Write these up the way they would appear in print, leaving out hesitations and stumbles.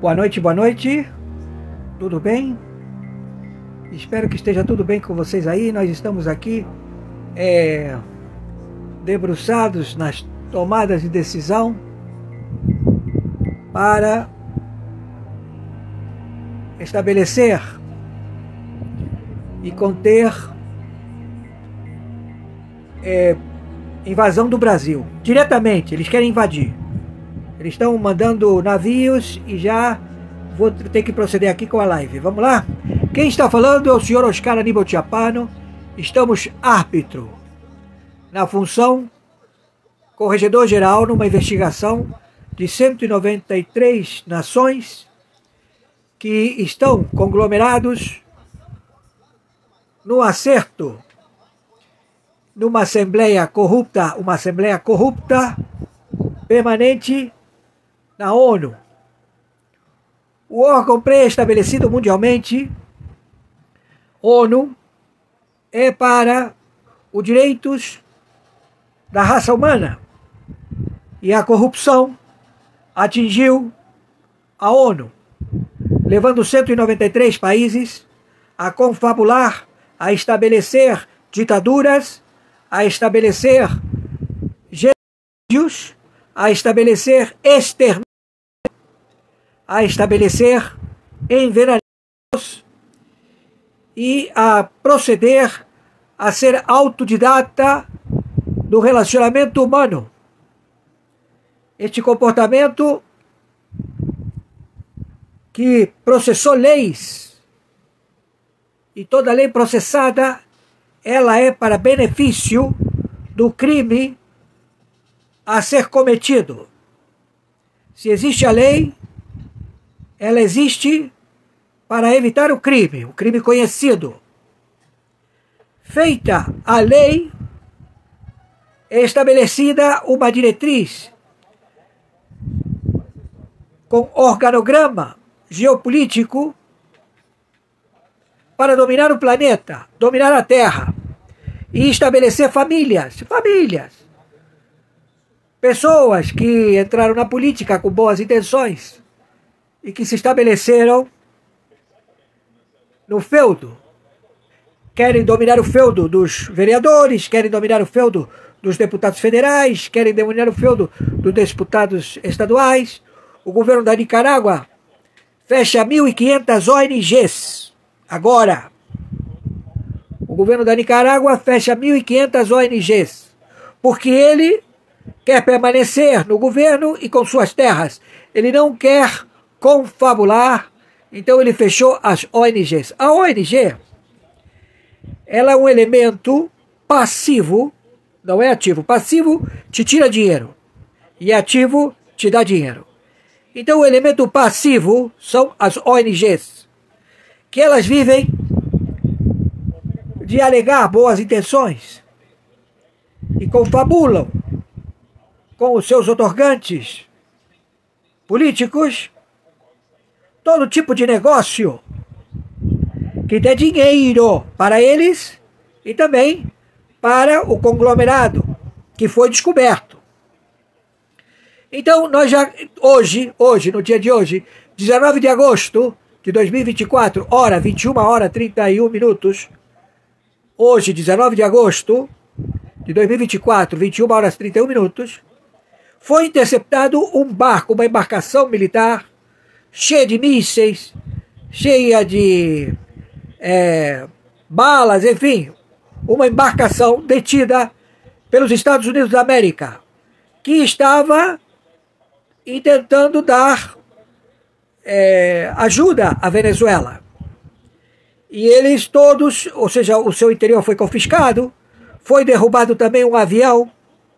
boa noite. Tudo bem? Espero que esteja tudo bem com vocês aí. Nós estamos aqui debruçados nas tomadas de decisão para estabelecer e conter invasão do Brasil. Diretamente, eles querem invadir. Eles estão mandando navios e já vou ter que proceder aqui com a live. Vamos lá? Quem está falando é o senhor Oscar Aníbal Chiapano. Estamos árbitro na função corregedor-geral numa investigação de 193 nações que estão conglomerados no acerto numa assembleia corrupta, permanente na ONU. O órgão pré-estabelecido mundialmente, ONU, é para os direitos da raça humana. E a corrupção atingiu a ONU, levando 193 países a confabular, a estabelecer ditaduras, a estabelecer genocídios, a estabelecer extermínios, a estabelecer envenenamentos e a proceder a ser autodidata do relacionamento humano. Este comportamento que processou leis, e toda lei processada, ela é para benefício do crime a ser cometido. Se existe a lei, ela existe para evitar o crime conhecido. Feita a lei, é estabelecida uma diretriz com organograma geopolítico para dominar o planeta, dominar a Terra e estabelecer famílias. Pessoas que entraram na política com boas intenções e que se estabeleceram no feudo. Querem dominar o feudo dos vereadores, querem dominar o feudo dos deputados federais, querem dominar o feudo dos deputados estaduais. O governo da Nicarágua fecha 1.500 ONGs. Agora, o governo da Nicarágua fecha 1.500 ONGs, porque ele quer permanecer no governo e com suas terras. Ele não quer confabular, então ele fechou as ONGs. A ONG, ela é um elemento passivo, não é ativo. Passivo te tira dinheiro e ativo te dá dinheiro. Então o elemento passivo são as ONGs, que elas vivem de alegar boas intenções e confabulam com os seus outorgantes políticos todo tipo de negócio que dê dinheiro para eles e também para o conglomerado que foi descoberto. Então, nós já, hoje, no dia de hoje, 19 de agosto de 2024, hora 21h31, hoje, 19 de agosto de 2024, 21h31, foi interceptado um barco, uma embarcação militar, cheia de mísseis, cheia de balas, enfim, uma embarcação detida pelos Estados Unidos da América, que estava tentando dar ajuda à Venezuela. E eles todos, ou seja, o seu interior foi confiscado, foi derrubado também um avião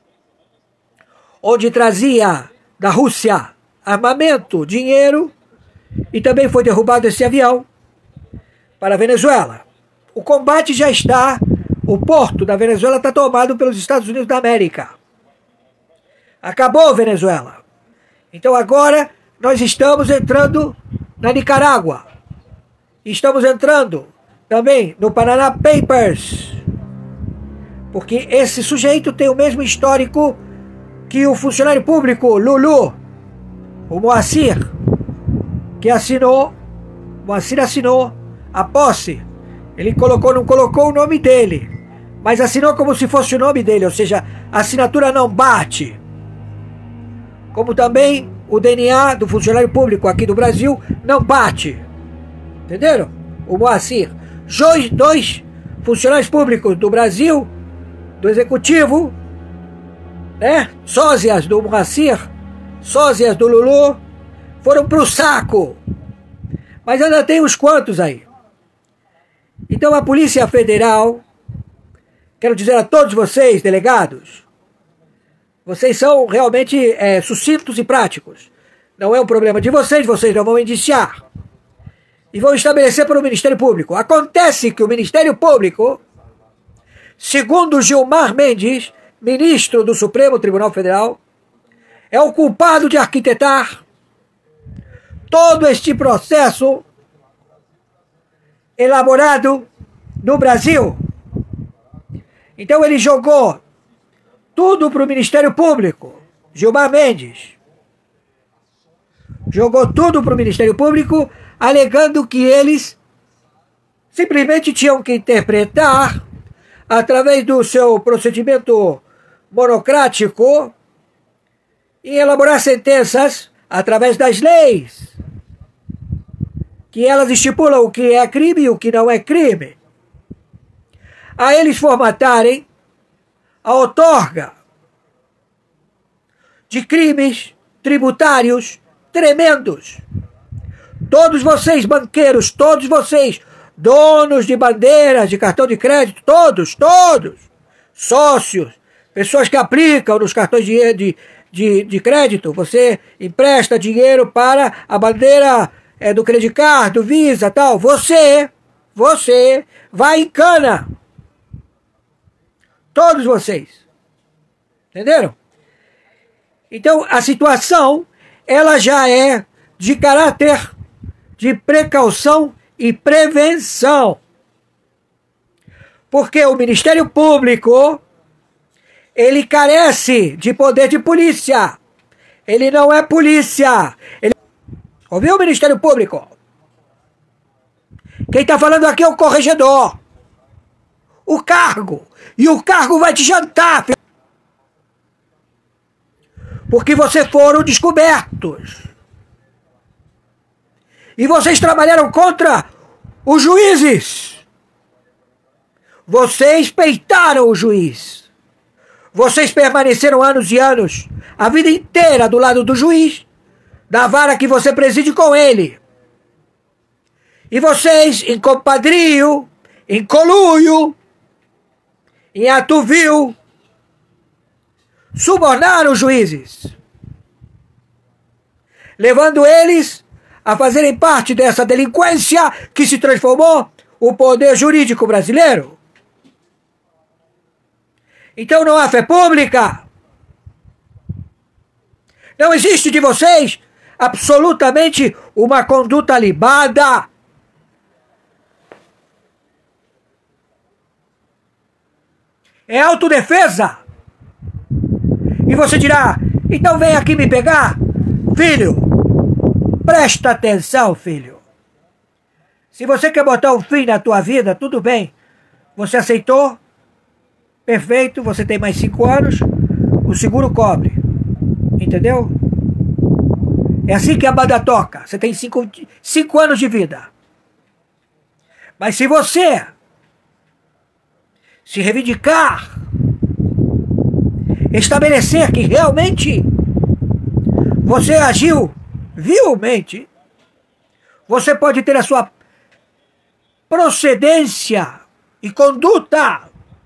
onde trazia da Rússia armamento, dinheiro, e também foi derrubado esse avião para a Venezuela. O combate já está, o porto da Venezuela está tomado pelos Estados Unidos da América. Acabou a Venezuela. Então agora nós estamos entrando na Nicarágua. Estamos entrando também no Panama Papers. Porque esse sujeito tem o mesmo histórico que o funcionário público Lulu, o Moacir, que assinou, Moacir assinou a posse. Ele não colocou o nome dele, mas assinou como se fosse o nome dele, ou seja, a assinatura não bate. Como também o DNA do funcionário público aqui do Brasil não bate. Entenderam? O Moacir. Dois funcionários públicos do Brasil, do Executivo, né? Sósias do Moacir, sósias do Lulu, foram pro saco. Mas ainda tem uns quantos aí. Então a Polícia Federal, quero dizer a todos vocês, delegados, vocês são realmente sucintos e práticos. Não é um problema de vocês não vão indiciar. E vão estabelecer para o Ministério Público. Acontece que o Ministério Público, segundo Gilmar Mendes, ministro do Supremo Tribunal Federal, é o culpado de arquitetar todo este processo elaborado no Brasil. Então ele jogou tudo para o Ministério Público. Gilmar Mendes jogou tudo para o Ministério Público, alegando que eles simplesmente tinham que interpretar, através do seu procedimento monocrático, e elaborar sentenças através das leis, que elas estipulam o que é crime e o que não é crime. A eles formatarem a outorga de crimes tributários tremendos. Todos vocês, banqueiros, todos vocês, donos de bandeiras, de cartão de crédito, todos, sócios, pessoas que aplicam nos cartões de crédito, você empresta dinheiro para a bandeira do Credit Card, do Visa, tal, você vai em cana. Todos vocês. Entenderam? Então, a situação, ela já é de caráter de precaução e prevenção. Porque o Ministério Público, ele carece de poder de polícia. Ele não é polícia. Ouviu o Ministério Público? Quem está falando aqui é o corregedor. O cargo. E o cargo vai te jantar, filho. Porque vocês foram descobertos. E vocês trabalharam contra os juízes. Vocês peitaram o juiz. Vocês permaneceram anos e anos, a vida inteira do lado do juiz, da vara que você preside com ele. E vocês, em compadrio, em conluio, em ato vil, subornaram os juízes, levando eles a fazerem parte dessa delinquência que se transformou o poder jurídico brasileiro. Então não há fé pública. Não existe de vocês absolutamente uma conduta libada. É autodefesa. E você dirá, então vem aqui me pegar? Filho, presta atenção, filho. Se você quer botar um fim na tua vida, tudo bem. Você aceitou? Perfeito, você tem mais 5 anos, o seguro cobre. Entendeu? É assim que a banda toca. Você tem 5 anos de vida. Mas se você se reivindicar, estabelecer que realmente você agiu vilmente, você pode ter a sua procedência e conduta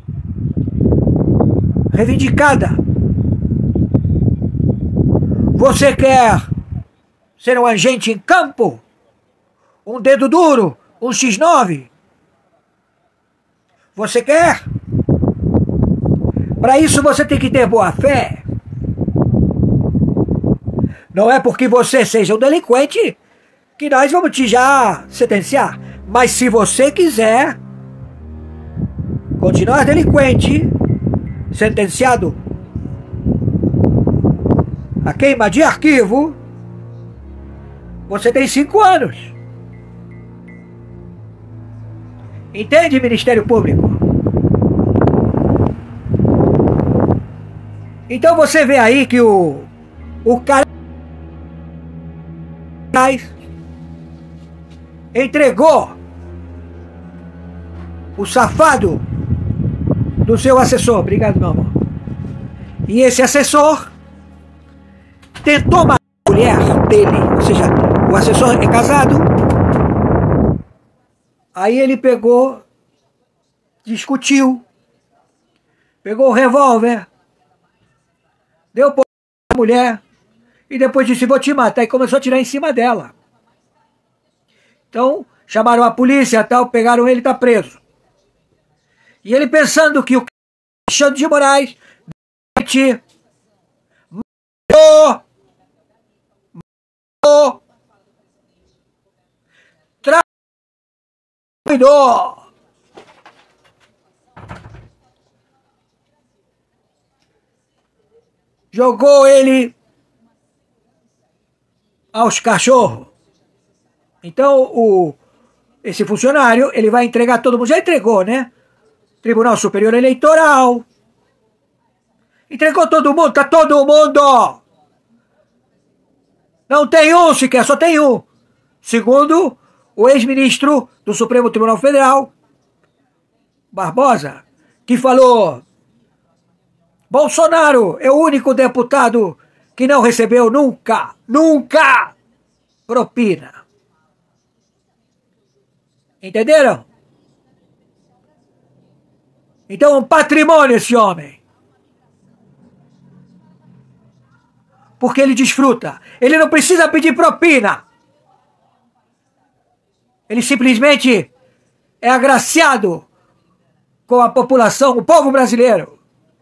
reivindicada. Você quer ser um agente em campo? Um dedo duro? Um X9? Você quer? Para isso você tem que ter boa fé. Não é porque você seja um delinquente que nós vamos te já sentenciar. Mas se você quiser continuar delinquente, sentenciado a queima de arquivo, Você tem 5 anos. Entende, Ministério Público? Então você vê aí que o cara entregou o safado do seu assessor. Obrigado, meu amor. E esse assessor tentou matar a mulher dele, ou seja, o assessor é casado. Aí ele pegou, discutiu, pegou o revólver, deu para a mulher e depois disse: vou te matar, e começou a atirar em cima dela. Então chamaram a polícia, tal, pegaram ele e está preso. E ele pensando que o Alexandre de Moraes traidor. Jogou ele aos cachorros. Então esse funcionário, ele vai entregar todo mundo. Já entregou, né? Tribunal Superior Eleitoral. Entregou todo mundo, tá todo mundo. Não tem um sequer, só tem um. Segundo o ex-ministro do Supremo Tribunal Federal, Barbosa, que falou: Bolsonaro é o único deputado que não recebeu nunca propina. Entenderam? Então é um patrimônio esse homem. Porque ele desfruta. Ele não precisa pedir propina. Ele simplesmente é agraciado com a população, o povo brasileiro.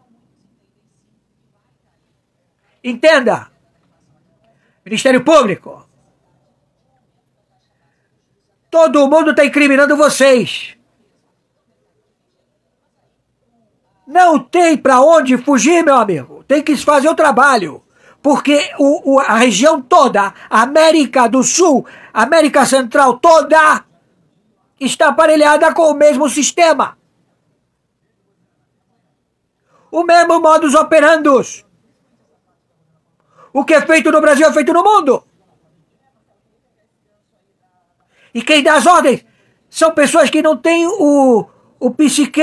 Entenda, Ministério Público, todo mundo está incriminando vocês. Não tem para onde fugir, meu amigo. Tem que fazer o trabalho. Porque a região toda, América do Sul, América Central toda, está aparelhada com o mesmo sistema. O mesmo modus operandi. O que é feito no Brasil é feito no mundo. E quem dá as ordens são pessoas que não têm o psique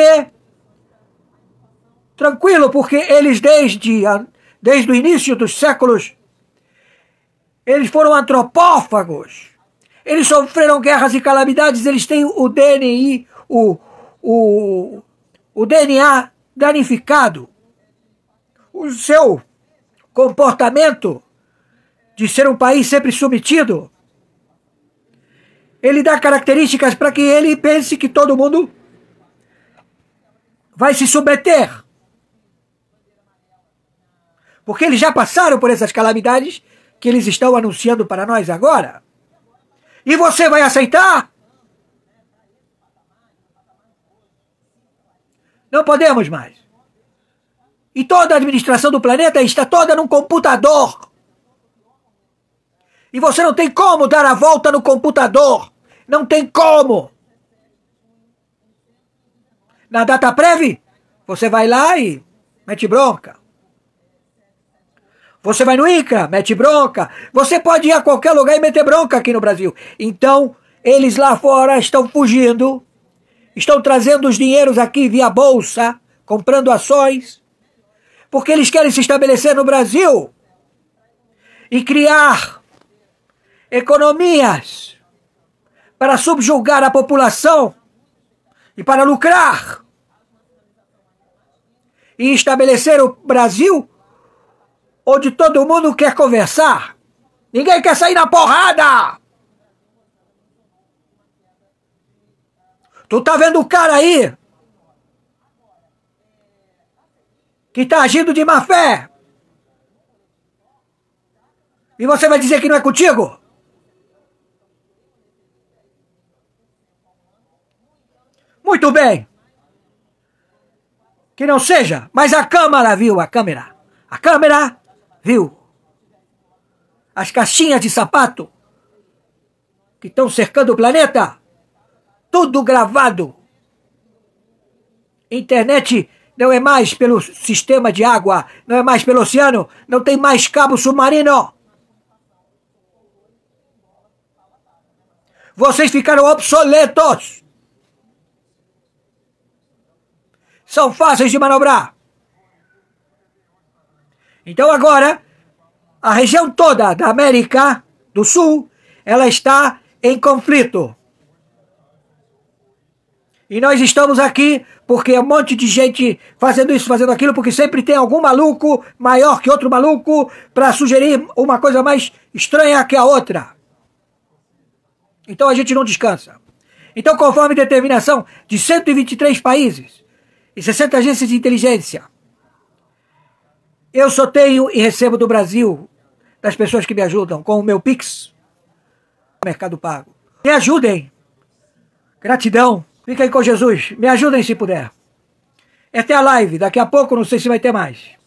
tranquilo, porque eles desde o início dos séculos, eles foram antropófagos. Eles sofreram guerras e calamidades, eles têm o DNI, o DNA danificado. O seu comportamento de ser um país sempre submetido, ele dá características para que ele pense que todo mundo vai se submeter. Porque eles já passaram por essas calamidades que eles estão anunciando para nós agora. E você vai aceitar? Não podemos mais. E toda a administração do planeta está toda num computador. E você não tem como dar a volta no computador. Não tem como. Na data prévia, você vai lá e mete bronca. Você vai no INCRA, mete bronca. Você pode ir a qualquer lugar e meter bronca aqui no Brasil. Então, eles lá fora estão fugindo, estão trazendo os dinheiros aqui via bolsa, comprando ações, porque eles querem se estabelecer no Brasil e criar economias para subjugar a população e para lucrar e estabelecer o Brasil onde todo mundo quer conversar. Ninguém quer sair na porrada. Tu tá vendo o cara aí que tá agindo de má fé. E você vai dizer que não é contigo? Muito bem. Que não seja, mas a Câmara viu, a Câmara viu as caixinhas de sapato que estão cercando o planeta. Tudo gravado. Internet não é mais pelo sistema de água, não é mais pelo oceano, não tem mais cabo submarino. Vocês ficaram obsoletos. São fáceis de manobrar. Então agora, a região toda da América do Sul, ela está em conflito. E nós estamos aqui porque é um monte de gente fazendo isso, fazendo aquilo, porque sempre tem algum maluco maior que outro maluco para sugerir uma coisa mais estranha que a outra. Então a gente não descansa. Então, conforme determinação de 123 países e 60 agências de inteligência, eu só tenho e recebo do Brasil, das pessoas que me ajudam, com o meu Pix, Mercado Pago. Me ajudem. Gratidão. Fica aí com Jesus. Me ajudem se puder. Até a live. Daqui a pouco, não sei se vai ter mais.